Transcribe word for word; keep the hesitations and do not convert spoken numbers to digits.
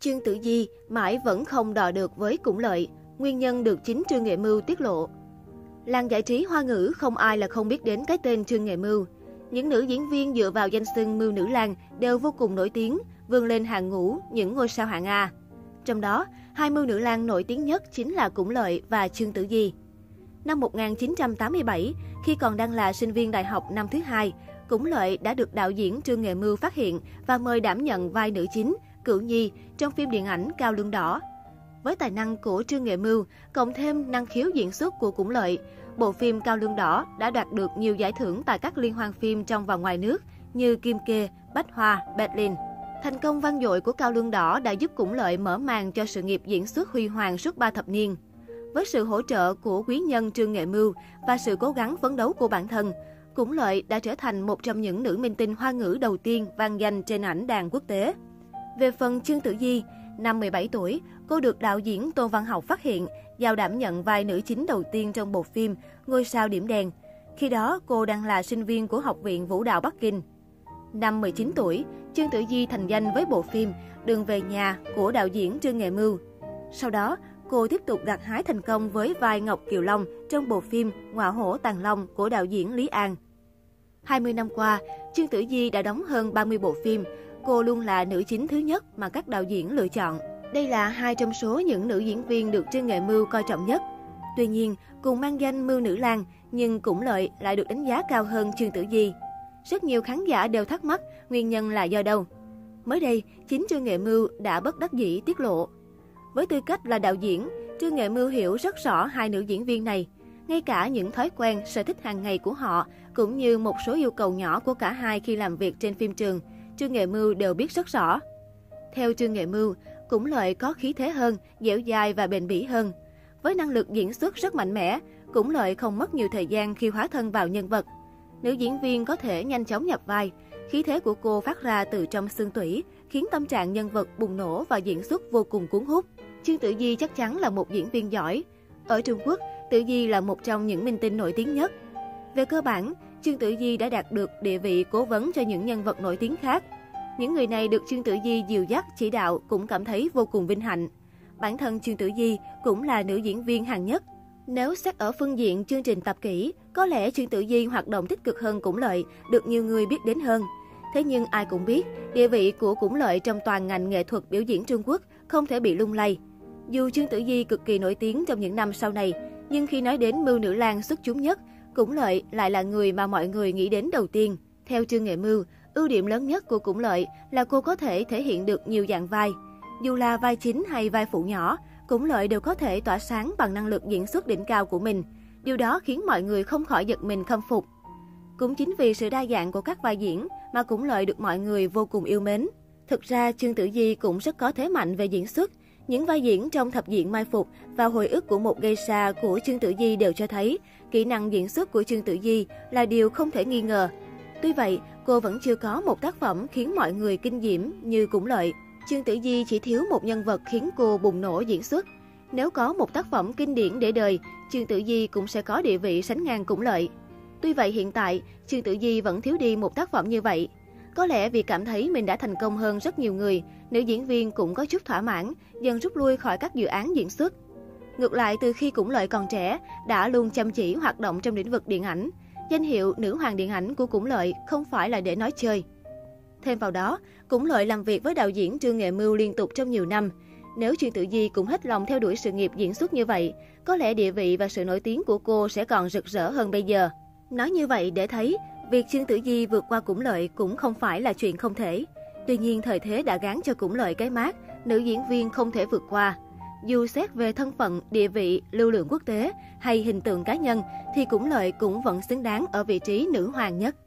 Chương Tử Di mãi vẫn không đọ được với Củng Lợi, nguyên nhân được chính Trương Nghệ Mưu tiết lộ. Làng giải trí Hoa ngữ không ai là không biết đến cái tên Trương Nghệ Mưu. Những nữ diễn viên dựa vào danh xưng Mưu Nữ Lang đều vô cùng nổi tiếng, vươn lên hàng ngũ những ngôi sao hạng A. Trong đó, hai Mưu Nữ Lang nổi tiếng nhất chính là Củng Lợi và Chương Tử Di. Năm một nghìn chín trăm tám mươi bảy, khi còn đang là sinh viên đại học năm thứ hai, Củng Lợi đã được đạo diễn Trương Nghệ Mưu phát hiện và mời đảm nhận vai nữ chính, Cửu Nhi trong phim điện ảnh Cao Lương Đỏ. Với tài năng của Trương Nghệ Mưu, cộng thêm năng khiếu diễn xuất của Củng Lợi, bộ phim Cao Lương Đỏ đã đoạt được nhiều giải thưởng tại các liên hoan phim trong và ngoài nước như Kim Kê, Bách Hoa, Berlin. Thành công vang dội của Cao Lương Đỏ đã giúp Củng Lợi mở màn cho sự nghiệp diễn xuất huy hoàng suốt ba thập niên. Với sự hỗ trợ của quý nhân Trương Nghệ Mưu và sự cố gắng phấn đấu của bản thân, Củng Lợi đã trở thành một trong những nữ minh tinh Hoa ngữ đầu tiên vang danh trên ảnh đàn quốc tế. Về phần Chương Tử Di, năm mười bảy tuổi, cô được đạo diễn Tô Văn Học phát hiện, giao đảm nhận vai nữ chính đầu tiên trong bộ phim Ngôi sao điểm đen. Khi đó, cô đang là sinh viên của Học viện Vũ đạo Bắc Kinh. Năm mười chín tuổi, Chương Tử Di thành danh với bộ phim Đường về nhà của đạo diễn Trương Nghệ Mưu. Sau đó, cô tiếp tục gặt hái thành công với vai Ngọc Kiều Long trong bộ phim Ngọa hổ tàng long của đạo diễn Lý An. hai mươi năm qua, Chương Tử Di đã đóng hơn ba mươi bộ phim. Cô luôn là nữ chính thứ nhất mà các đạo diễn lựa chọn. Đây là hai trong số những nữ diễn viên được Trương Nghệ Mưu coi trọng nhất. Tuy nhiên, cùng mang danh Mưu Nữ Lang, nhưng Củng Lợi lại được đánh giá cao hơn Chương Tử Di. Rất nhiều khán giả đều thắc mắc nguyên nhân là do đâu. Mới đây, chính Trương Nghệ Mưu đã bất đắc dĩ tiết lộ. Với tư cách là đạo diễn, Trương Nghệ Mưu hiểu rất rõ hai nữ diễn viên này. Ngay cả những thói quen, sở thích hàng ngày của họ, cũng như một số yêu cầu nhỏ của cả hai khi làm việc trên phim trường, Trương Nghệ Mưu đều biết rất rõ. Theo Trương Nghệ Mưu, Củng Lợi có khí thế hơn, dẻo dai và bền bỉ hơn. Với năng lực diễn xuất rất mạnh mẽ, Củng Lợi không mất nhiều thời gian khi hóa thân vào nhân vật. Nữ diễn viên có thể nhanh chóng nhập vai. Khí thế của cô phát ra từ trong xương tủy, khiến tâm trạng nhân vật bùng nổ và diễn xuất vô cùng cuốn hút. Chương Tử Di chắc chắn là một diễn viên giỏi. Ở Trung Quốc, Tử Di là một trong những minh tinh nổi tiếng nhất. Về cơ bản, Chương Tử Di đã đạt được địa vị cố vấn cho những nhân vật nổi tiếng khác. Những người này được Chương Tử Di dìu dắt, chỉ đạo cũng cảm thấy vô cùng vinh hạnh. Bản thân Chương Tử Di cũng là nữ diễn viên hạng nhất. Nếu xét ở phương diện chương trình tập kỹ, có lẽ Chương Tử Di hoạt động tích cực hơn Củng Lợi, được nhiều người biết đến hơn. Thế nhưng ai cũng biết, địa vị của Củng Lợi trong toàn ngành nghệ thuật biểu diễn Trung Quốc không thể bị lung lay. Dù Chương Tử Di cực kỳ nổi tiếng trong những năm sau này, nhưng khi nói đến Mưu Nữ Lang xuất chúng nhất, Củng Lợi lại là người mà mọi người nghĩ đến đầu tiên. Theo Trương Nghệ Mưu, ưu điểm lớn nhất của Củng Lợi là cô có thể thể hiện được nhiều dạng vai. Dù là vai chính hay vai phụ nhỏ, Củng Lợi đều có thể tỏa sáng bằng năng lực diễn xuất đỉnh cao của mình. Điều đó khiến mọi người không khỏi giật mình khâm phục. Cũng chính vì sự đa dạng của các vai diễn mà Củng Lợi được mọi người vô cùng yêu mến. Thực ra, Chương Tử Di cũng rất có thế mạnh về diễn xuất. Những vai diễn trong Thập diện mai phục và Hồi ức của một geisha của Chương Tử Di đều cho thấy kỹ năng diễn xuất của Chương Tử Di là điều không thể nghi ngờ. Tuy vậy, cô vẫn chưa có một tác phẩm khiến mọi người kinh diễm như Củng Lợi. Chương Tử Di chỉ thiếu một nhân vật khiến cô bùng nổ diễn xuất. Nếu có một tác phẩm kinh điển để đời, Chương Tử Di cũng sẽ có địa vị sánh ngang Củng Lợi. Tuy vậy hiện tại, Chương Tử Di vẫn thiếu đi một tác phẩm như vậy. Có lẽ vì cảm thấy mình đã thành công hơn rất nhiều người, nữ diễn viên cũng có chút thỏa mãn, dần rút lui khỏi các dự án diễn xuất. Ngược lại, từ khi Củng Lợi còn trẻ, đã luôn chăm chỉ hoạt động trong lĩnh vực điện ảnh. Danh hiệu nữ hoàng điện ảnh của Củng Lợi không phải là để nói chơi. Thêm vào đó, Củng Lợi làm việc với đạo diễn Trương Nghệ Mưu liên tục trong nhiều năm. Nếu Chương Tử Di cũng hết lòng theo đuổi sự nghiệp diễn xuất như vậy, có lẽ địa vị và sự nổi tiếng của cô sẽ còn rực rỡ hơn bây giờ. Nói như vậy để thấy, việc Chương Tử Di vượt qua Củng Lợi cũng không phải là chuyện không thể. Tuy nhiên, thời thế đã gán cho Củng Lợi cái mác, nữ diễn viên không thể vượt qua. Dù xét về thân phận, địa vị, lưu lượng quốc tế hay hình tượng cá nhân, thì Củng Lợi cũng vẫn xứng đáng ở vị trí nữ hoàng nhất.